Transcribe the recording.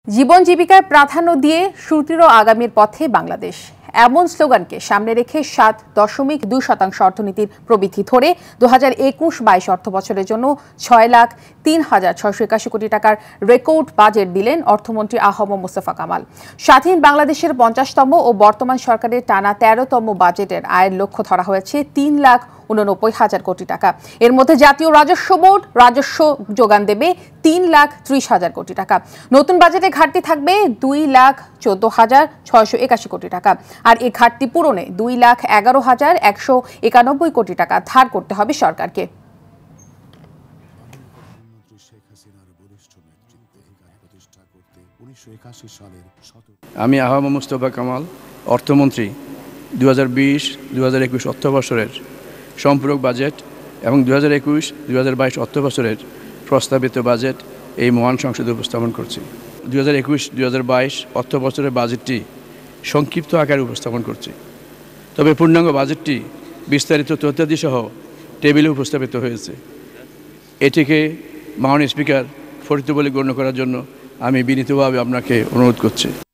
জীবন জীবিকার প্রাধান্য দিয়ে সুদৃঢ় আগামীর পথে বাংলাদেশ এমন স্লোগানকে সামনে রেখে ৭.২% অর্থনীতির প্রবৃদ্ধি ধরে ২০২১-২২ অর্থবছরের জন্য ৬,০৩,৬৮১ কোটি টাকার রেকর্ড বাজেট দিলেন অর্থমন্ত্রী আহম মোস্তফা কামাল। স্বাধীন বাংলাদেশের ৫০তম ও বর্তমান সরকারের টানা ১৩তম বাজেটের আয়ের লক্ষ্য ধরা হয়েছে ৩,৮৯,০০০ কোটি টাকা। এর মধ্যে জাতীয় রাজস্ব বোর্ড রাজস্ব যোগান দেবে ৩,৩০,০০০ কোটি টাকা। নতুন বাজেটে ঘাটতি থাকবে ২,১৪,৬৮১ কোটি টাকা। আর এই ঘাটতি পূরণে ২,১১,১৯১ কোটি টাকা ধার করতে হবে সরকারকে। আমি আহম মোস্তফা কামাল অর্থমন্ত্রী ২০২০-২০২১ অর্থবছরের সম্পূরক বাজেট এবং ২০২১-২০২২ অর্থবছরের প্রস্তাবিত বাজেট এই মহান সংসদে উপস্থাপন করছি। ২০২১-২০২২ অর্থবছরের বাজেটটি সংক্ষিপ্ত আকারে উপস্থাপন করছি, তবে পূর্ণাঙ্গ বাজেটটি বিস্তারিত তথ্যাদি সহ টেবিলে উপস্থাপিত হয়েছে। এটিকে মাননীয় স্পিকার ফরিত বলে গণ্য করার জন্য আমি বিনীতভাবে আপনাকে অনুরোধ করছি।